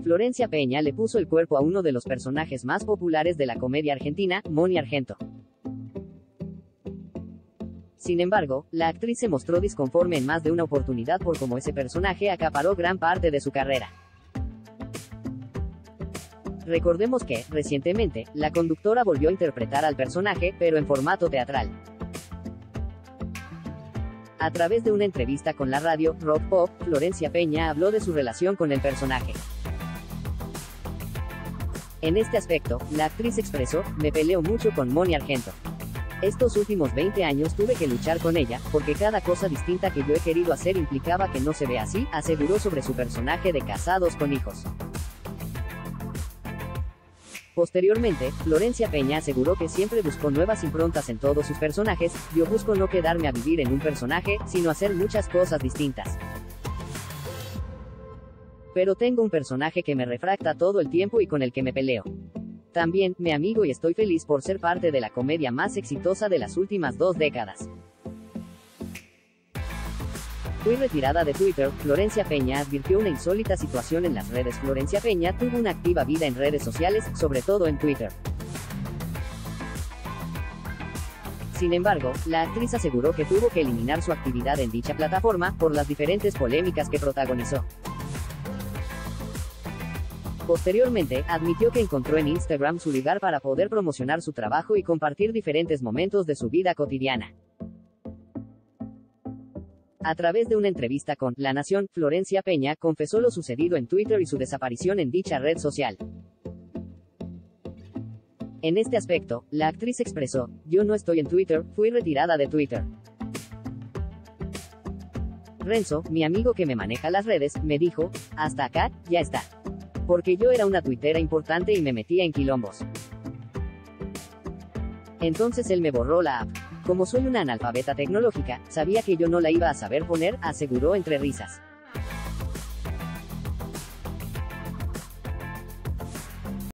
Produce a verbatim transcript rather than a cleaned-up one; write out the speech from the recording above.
Florencia Peña le puso el cuerpo a uno de los personajes más populares de la comedia argentina, Moni Argento. Sin embargo, la actriz se mostró disconforme en más de una oportunidad por cómo ese personaje acaparó gran parte de su carrera. Recordemos que, recientemente, la conductora volvió a interpretar al personaje, pero en formato teatral. A través de una entrevista con la radio Rock Pop, Florencia Peña habló de su relación con el personaje. En este aspecto, la actriz expresó: "Me peleo mucho con Moni Argento. Estos últimos veinte años tuve que luchar con ella, porque cada cosa distinta que yo he querido hacer implicaba que no se ve así", aseguró sobre su personaje de Casados con Hijos. Posteriormente, Florencia Peña aseguró que siempre buscó nuevas improntas en todos sus personajes. "Yo busco no quedarme a vivir en un personaje, sino hacer muchas cosas distintas. Pero tengo un personaje que me refracta todo el tiempo y con el que me peleo. También, me amigo y estoy feliz por ser parte de la comedia más exitosa de las últimas dos décadas". Fui retirada de Twitter. Florencia Peña advirtió una insólita situación en las redes. Florencia Peña tuvo una activa vida en redes sociales, sobre todo en Twitter. Sin embargo, la actriz aseguró que tuvo que eliminar su actividad en dicha plataforma, por las diferentes polémicas que protagonizó. Posteriormente, admitió que encontró en Instagram su lugar para poder promocionar su trabajo y compartir diferentes momentos de su vida cotidiana. A través de una entrevista con La Nación, Florencia Peña confesó lo sucedido en Twitter y su desaparición en dicha red social. En este aspecto, la actriz expresó: "Yo no estoy en Twitter, fui retirada de Twitter. Renzo, mi amigo que me maneja las redes, me dijo: hasta acá, ya está. Porque yo era una tuitera importante y me metía en quilombos. Entonces él me borró la app. Como soy una analfabeta tecnológica, sabía que yo no la iba a saber poner", aseguró entre risas.